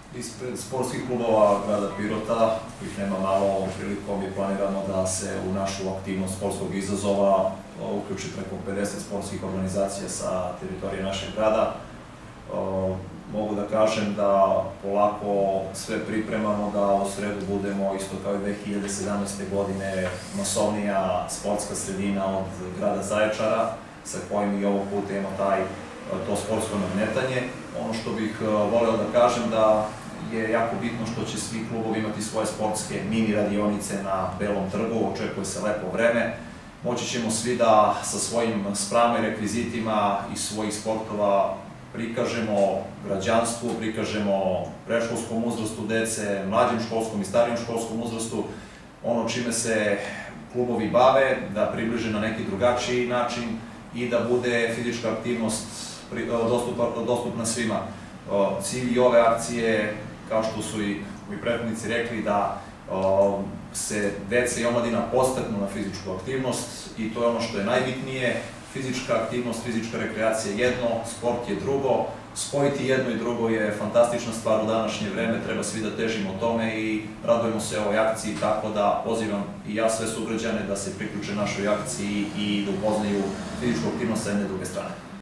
Ispred sportskih klubova grada Pirota, kojih nema malo, ovom prilikom je planirano da se u našu aktivnost sportskog izazova uključi preko 50 sportskih organizacija sa teritorije našeg grada. Mogu da kažem da polako sve pripremamo da u sredu budemo, isto kao i 2017. godine, masovnija sportska sredina od grada Zaječara, sa kojim i ovog puta imamo to sportsko nadmetanje. Ono što bih voleo da kažem da je jako bitno što će svi klubovi imati svoje sportske mini radionice na Belom trgu, očekuje se lepo vreme. Moći ćemo svi da sa svojim sprama i rekvizitima iz svojih sportova prikažemo građanstvu, prikažemo predškolskom uzrastu dece, mlađem školskom i starijem školskom uzrastu, ono čime se klubovi bave, da približe na neki drugačiji način i da bude fizička aktivnost dostupna svima. Cilj i ove akcije, kao što su i prethodnici rekli, da se deca i omladina podstaknu na fizičku aktivnost i to je ono što je najbitnije. Fizička aktivnost, fizička rekreacija je jedno, sport je drugo. Spojiti jedno i drugo je fantastična stvar u današnje vreme, treba svi da težimo tome i radujemo se ovoj akciji, tako da pozivam i ja sve sugrađane da se priključe našoj akciji i da upoznaju fizičku aktivnost sa jedne i druge strane.